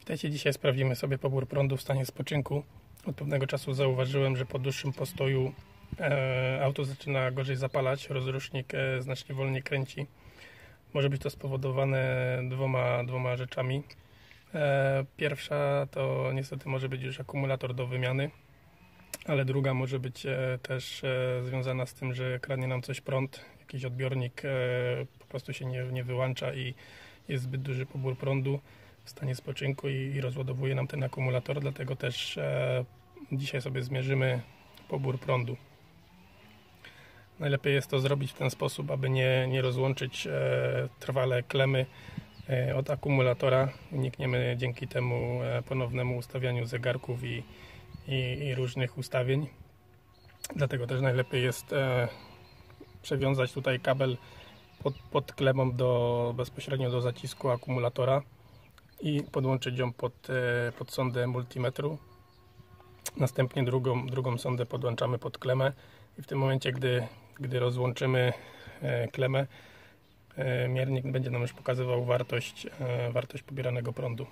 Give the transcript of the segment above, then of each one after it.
Witajcie, dzisiaj sprawdzimy sobie pobór prądu w stanie spoczynku. Od pewnego czasu zauważyłem, że po dłuższym postoju auto zaczyna gorzej zapalać, rozrusznik znacznie wolniej kręci. Może być to spowodowane dwoma rzeczami. Pierwsza to niestety może być już akumulator do wymiany, ale druga może być też związana z tym, że kradnie nam coś prąd, jakiś odbiornik po prostu się nie wyłącza i jest zbyt duży pobór prądu w stanie spoczynku i rozładowuje nam ten akumulator, dlatego też dzisiaj sobie zmierzymy pobór prądu. Najlepiej jest to zrobić w ten sposób, aby nie rozłączyć trwale klemy od akumulatora. Unikniemy dzięki temu ponownemu ustawianiu zegarków i różnych ustawień. Dlatego też najlepiej jest przewiązać tutaj kabel pod klemą bezpośrednio do zacisku akumulatora i podłączyć ją pod sondę multimetru. Następnie drugą sondę podłączamy pod klemę i w tym momencie, gdy rozłączymy klemę, miernik będzie nam już pokazywał wartość pobieranego prądu.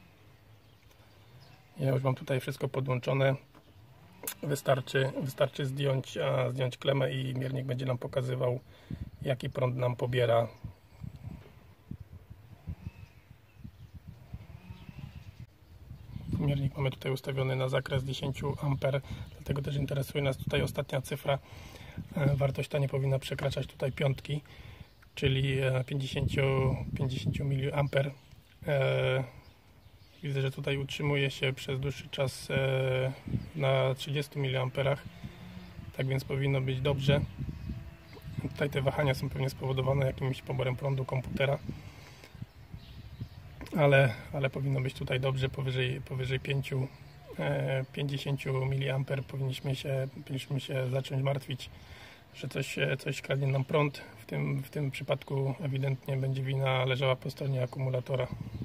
Ja już mam tutaj wszystko podłączone. Wystarczy zdjąć klemę i miernik będzie nam pokazywał, jaki prąd nam pobiera. Miernik mamy tutaj ustawiony na zakres 10 A, dlatego też interesuje nas tutaj ostatnia cyfra. Wartość ta nie powinna przekraczać tutaj piątki, czyli 50 mA. Widzę, że tutaj utrzymuje się przez dłuższy czas na 30 mA, tak więc powinno być dobrze. Tutaj te wahania są pewnie spowodowane jakimś poborem prądu komputera, ale powinno być tutaj dobrze, powyżej 50 mA powinniśmy się zacząć martwić, że coś kradnie nam prąd. W tym przypadku ewidentnie będzie wina leżała po stronie akumulatora.